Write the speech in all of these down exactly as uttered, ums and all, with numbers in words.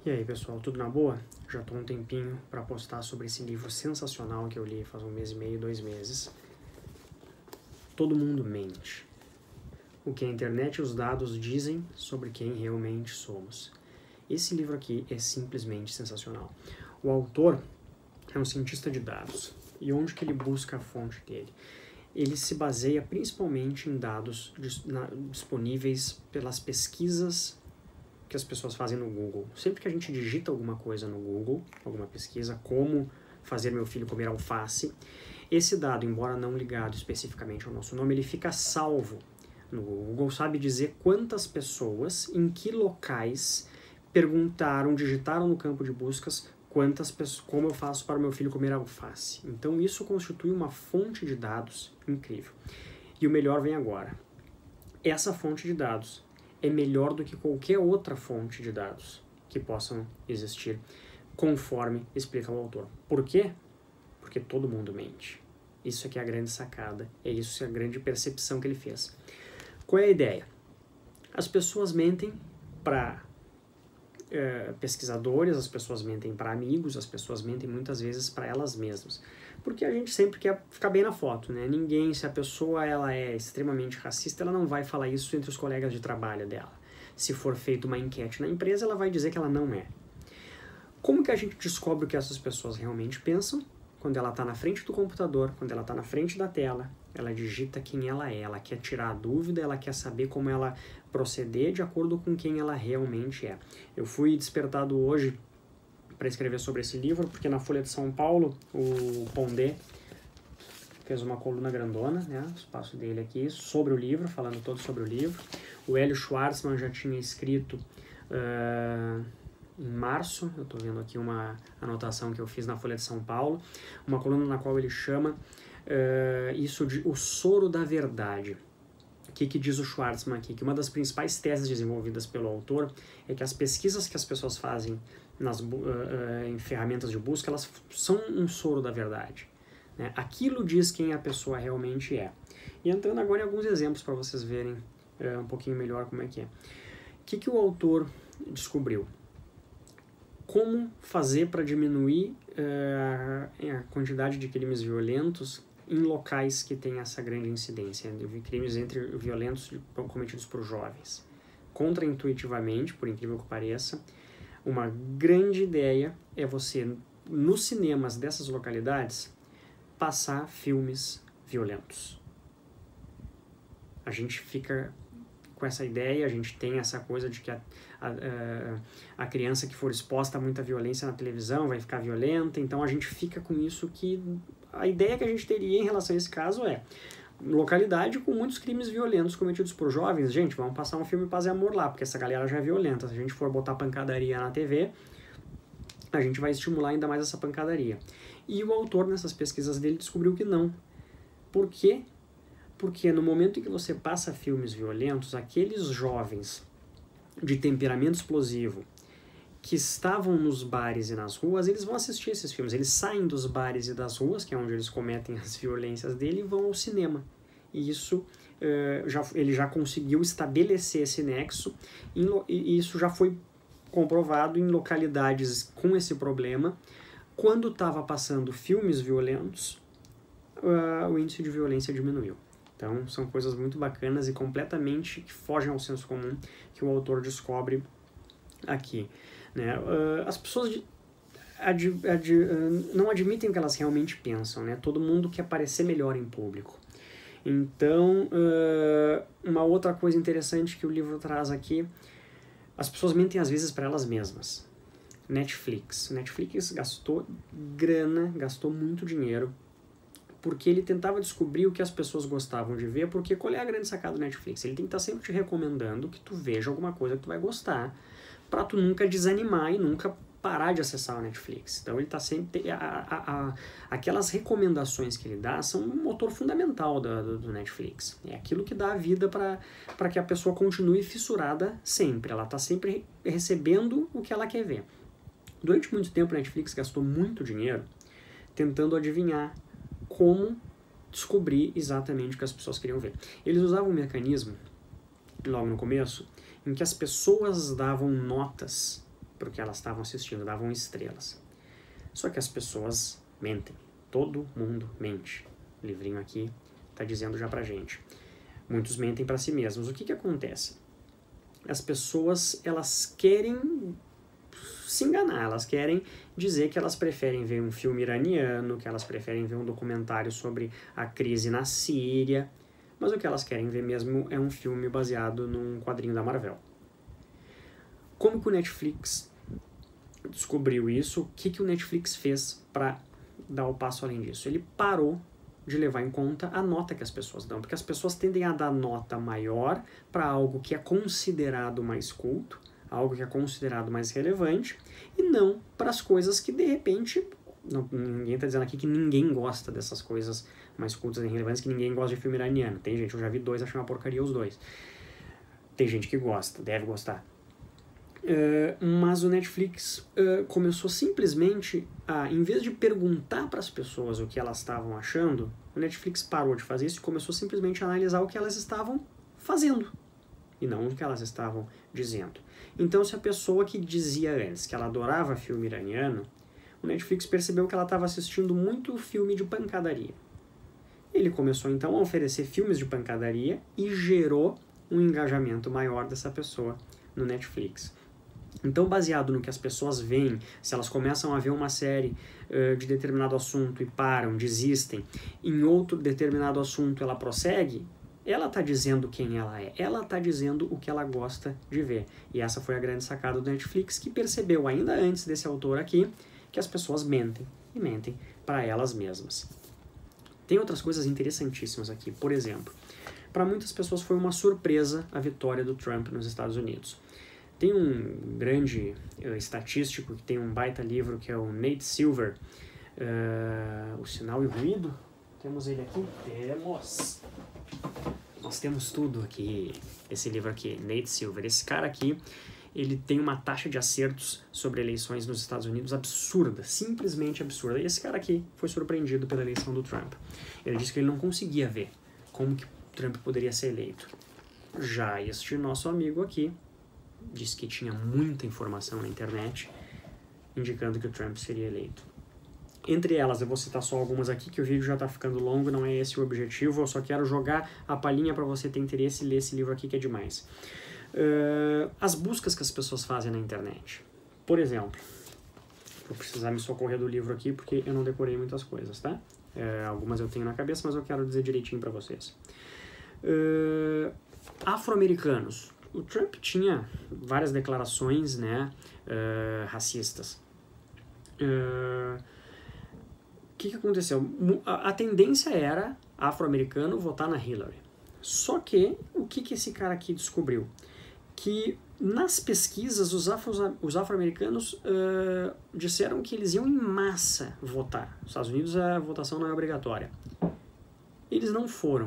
E aí pessoal, tudo na boa? Já tô um tempinho para postar sobre esse livro sensacional que eu li faz um mês e meio, dois meses. Todo mundo mente. O que a internet e os dados dizem sobre quem realmente somos. Esse livro aqui é simplesmente sensacional. O autor é um cientista de dados. E onde que ele busca a fonte dele? Ele se baseia principalmente em dados disponíveis pelas pesquisas que as pessoas fazem no Google. Sempre que a gente digita alguma coisa no Google, alguma pesquisa, como fazer meu filho comer alface, esse dado, embora não ligado especificamente ao nosso nome, ele fica salvo no Google. O Google sabe dizer quantas pessoas, em que locais, perguntaram, digitaram no campo de buscas quantas pessoas, como eu faço para o meu filho comer alface. Então isso constitui uma fonte de dados incrível. E o melhor vem agora. Essa fonte de dados é melhor do que qualquer outra fonte de dados que possam existir, conforme explica o autor. Por quê? Porque todo mundo mente. Isso aqui é a grande sacada, é isso que é a grande percepção que ele fez. Qual é a ideia? As pessoas mentem para é, pesquisadores, as pessoas mentem para amigos, as pessoas mentem muitas vezes para elas mesmas. Porque a gente sempre quer ficar bem na foto, né? Ninguém, se a pessoa ela é extremamente racista, ela não vai falar isso entre os colegas de trabalho dela. Se for feita uma enquete na empresa, ela vai dizer que ela não é. Como que a gente descobre o que essas pessoas realmente pensam? Quando ela está na frente do computador, quando ela está na frente da tela, ela digita quem ela é, ela quer tirar a dúvida, ela quer saber como ela proceder de acordo com quem ela realmente é. Eu fui despertado hoje para escrever sobre esse livro, porque na Folha de São Paulo, o Pondé fez uma coluna grandona, né, o espaço dele aqui, sobre o livro, falando todo sobre o livro. O Hélio Schwartzman já tinha escrito uh, em março, eu estou vendo aqui uma anotação que eu fiz na Folha de São Paulo, uma coluna na qual ele chama uh, isso de o soro da verdade. O que, que diz o Schwartzman aqui? Que uma das principais teses desenvolvidas pelo autor é que as pesquisas que as pessoas fazem nas, uh, uh, em ferramentas de busca, elas são um soro da verdade. Né? Aquilo diz quem a pessoa realmente é. E entrando agora em alguns exemplos para vocês verem uh, um pouquinho melhor como é que é. O que, que o autor descobriu? Como fazer para diminuir uh, a quantidade de crimes violentos em locais que tem essa grande incidência de crimes entre violentos cometidos por jovens. Contraintuitivamente, por incrível que pareça, uma grande ideia é você, nos cinemas dessas localidades, passar filmes violentos. A gente fica com essa ideia, a gente tem essa coisa de que a, a, a criança que for exposta a muita violência na televisão vai ficar violenta, então a gente fica com isso que... A ideia que a gente teria em relação a esse caso é localidade com muitos crimes violentos cometidos por jovens. Gente, vamos passar um filme Paz e Amor lá, porque essa galera já é violenta. Se a gente for botar pancadaria na T V, a gente vai estimular ainda mais essa pancadaria. E o autor, nessas pesquisas dele, descobriu que não. Por quê? Porque no momento em que você passa filmes violentos, aqueles jovens de temperamento explosivo que estavam nos bares e nas ruas, eles vão assistir esses filmes. Eles saem dos bares e das ruas, que é onde eles cometem as violências dele, e vão ao cinema. E isso, uh, já, ele já conseguiu estabelecer esse nexo, em, e isso já foi comprovado em localidades com esse problema. Quando estava passando filmes violentos, uh, o índice de violência diminuiu. Então, são coisas muito bacanas e completamente que fogem ao senso comum que o autor descobre aqui. Né? Uh, as pessoas ad, ad, uh, não admitem o que elas realmente pensam, né? Todo mundo quer parecer melhor em público. Então, uh, uma outra coisa interessante que o livro traz aqui, as pessoas mentem às vezes para elas mesmas. Netflix. Netflix gastou grana, gastou muito dinheiro, porque ele tentava descobrir o que as pessoas gostavam de ver, porque qual é a grande sacada do Netflix? Ele tem que estar sempre te recomendando que tu veja alguma coisa que tu vai gostar, para tu nunca desanimar e nunca parar de acessar o Netflix. Então ele tá sempre... A, a, a, aquelas recomendações que ele dá são um motor fundamental do, do, do Netflix. É aquilo que dá a vida para que a pessoa continue fissurada sempre. Ela tá sempre recebendo o que ela quer ver. Durante muito tempo, a Netflix gastou muito dinheiro tentando adivinhar como descobrir exatamente o que as pessoas queriam ver. Eles usavam um mecanismo, logo no começo, em que as pessoas davam notas porque elas estavam assistindo, davam estrelas. Só que as pessoas mentem. Todo mundo mente. O livrinho aqui está dizendo já pra gente. Muitos mentem para si mesmos. O que que acontece? As pessoas, elas querem se enganar, elas querem dizer que elas preferem ver um filme iraniano, que elas preferem ver um documentário sobre a crise na Síria, mas o que elas querem ver mesmo é um filme baseado num quadrinho da Marvel. Como que o Netflix descobriu isso? O que que o Netflix fez para dar o passo além disso? Ele parou de levar em conta a nota que as pessoas dão, porque as pessoas tendem a dar nota maior para algo que é considerado mais culto, algo que é considerado mais relevante, e não para as coisas que, de repente, não, ninguém está dizendo aqui que ninguém gosta dessas coisas mais cultas e relevantes, que ninguém gosta de filme iraniano. Tem gente, eu já vi dois, achei uma porcaria os dois. Tem gente que gosta, deve gostar. Uh, mas o Netflix uh, começou simplesmente a, em vez de perguntar para as pessoas o que elas estavam achando, o Netflix parou de fazer isso e começou simplesmente a analisar o que elas estavam fazendo e não o que elas estavam dizendo. Então, se a pessoa que dizia antes que ela adorava filme iraniano, o Netflix percebeu que ela estava assistindo muito filme de pancadaria. Ele começou então a oferecer filmes de pancadaria e gerou um engajamento maior dessa pessoa no Netflix. Então, baseado no que as pessoas veem, se elas começam a ver uma série uh, de determinado assunto e param, desistem, em outro determinado assunto ela prossegue, ela está dizendo quem ela é, ela está dizendo o que ela gosta de ver. E essa foi a grande sacada do Netflix, que percebeu ainda antes desse autor aqui, que as pessoas mentem, e mentem para elas mesmas. Tem outras coisas interessantíssimas aqui. Por exemplo, para muitas pessoas foi uma surpresa a vitória do Trump nos Estados Unidos. Tem um grande uh, estatístico que tem um baita livro que é o Nate Silver, uh, O Sinal e o Ruído. Temos ele aqui? Temos! Nós temos tudo aqui, esse livro aqui, Nate Silver. Esse cara aqui, ele tem uma taxa de acertos sobre eleições nos Estados Unidos absurda, simplesmente absurda. E esse cara aqui foi surpreendido pela eleição do Trump. Ele disse que ele não conseguia ver como que Trump poderia ser eleito. Já este nosso amigo aqui disse que tinha muita informação na internet indicando que o Trump seria eleito. Entre elas, eu vou citar só algumas aqui, que o vídeo já está ficando longo, não é esse o objetivo, eu só quero jogar a palhinha para você ter interesse e ler esse livro aqui que é demais. Uh, as buscas que as pessoas fazem na internet. Por exemplo, vou precisar me socorrer do livro aqui porque eu não decorei muitas coisas, tá? Uh, algumas eu tenho na cabeça, mas eu quero dizer direitinho para vocês. Uh, afro-americanos. O Trump tinha várias declarações, né, uh, racistas. Uh, o que, que aconteceu? A, a tendência era afro-americano votar na Hillary. Só que, o que, que esse cara aqui descobriu? Que nas pesquisas os, afro, os afro-americanos uh, disseram que eles iam em massa votar. Nos Estados Unidos a votação não é obrigatória. Eles não foram.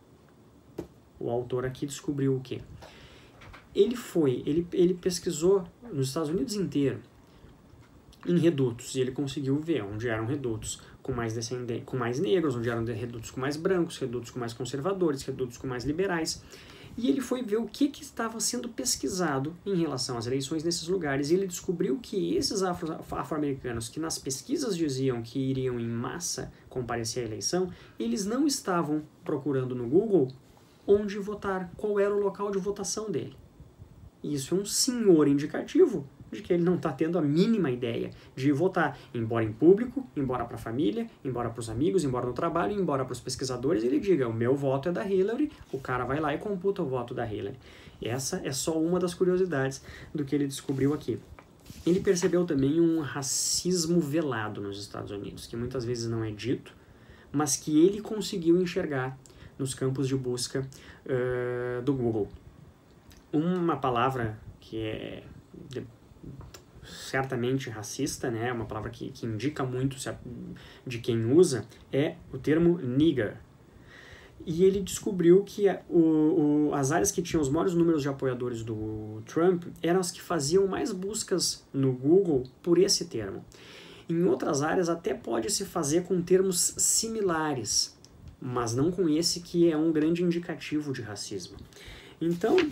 O autor aqui descobriu o quê? Ele foi, ele, ele pesquisou nos Estados Unidos inteiro em redutos e ele conseguiu ver onde eram redutos com mais descendentes, com mais negros, onde eram redutos com mais brancos, redutos com mais conservadores, redutos com mais liberais. E ele foi ver o que, que estava sendo pesquisado em relação às eleições nesses lugares e ele descobriu que esses afro, afro-americanos que nas pesquisas diziam que iriam em massa comparecer à eleição, eles não estavam procurando no Google onde votar, qual era o local de votação dele. E isso é um senhor indicativo de que ele não está tendo a mínima ideia de votar, embora em público, embora para a família, embora para os amigos, embora no trabalho, embora para os pesquisadores, ele diga, o meu voto é da Hillary, o cara vai lá e computa o voto da Hillary. Essa é só uma das curiosidades do que ele descobriu aqui. Ele percebeu também um racismo velado nos Estados Unidos, que muitas vezes não é dito, mas que ele conseguiu enxergar nos campos de busca uh, do Google. Uma palavra que é de, certamente racista, né, uma palavra que, que indica muito se a, de quem usa, é o termo nigger. E ele descobriu que a, o, o, as áreas que tinham os maiores números de apoiadores do Trump eram as que faziam mais buscas no Google por esse termo. Em outras áreas até pode se fazer com termos similares, mas não com esse que é um grande indicativo de racismo. Então,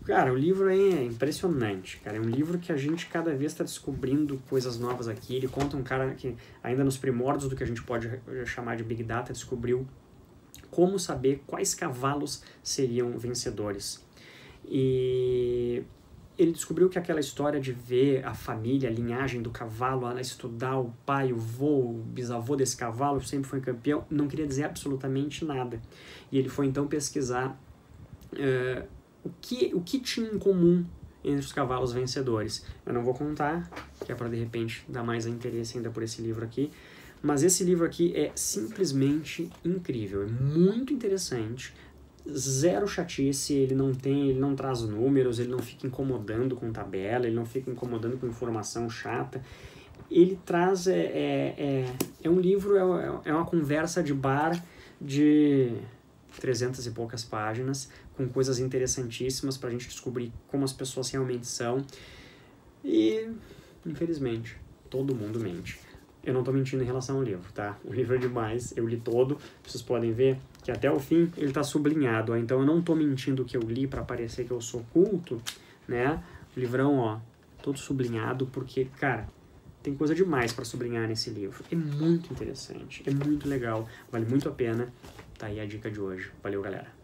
Cara, o livro é impressionante, cara. É um livro que a gente cada vez está descobrindo coisas novas aqui. Ele conta um cara que, ainda nos primórdios do que a gente pode chamar de Big Data, descobriu como saber quais cavalos seriam vencedores. E ele descobriu que aquela história de ver a família, a linhagem do cavalo, ela estudar o pai, o vô, o bisavô desse cavalo, sempre foi campeão, não queria dizer absolutamente nada. E ele foi então pesquisar uh, o, que, o que tinha em comum entre os cavalos vencedores. Eu não vou contar, que é para de repente dar mais interesse ainda por esse livro aqui, mas esse livro aqui é simplesmente incrível, é muito interessante. Zero chatice, ele não tem, ele não traz números, ele não fica incomodando com tabela, ele não fica incomodando com informação chata. Ele traz, é, é, é, é um livro, é, é uma conversa de bar de trezentas e poucas páginas, com coisas interessantíssimas para a gente descobrir como as pessoas realmente são. E, infelizmente, todo mundo mente. Eu não estou mentindo em relação ao livro, tá? O livro é demais, eu li todo, vocês podem ver que até o fim ele está sublinhado, ó, então eu não estou mentindo que eu li para parecer que eu sou culto, né? O livrão, ó, todo sublinhado, porque, cara, tem coisa demais para sublinhar nesse livro. É muito interessante, é muito legal, vale muito a pena. Tá aí a dica de hoje. Valeu, galera!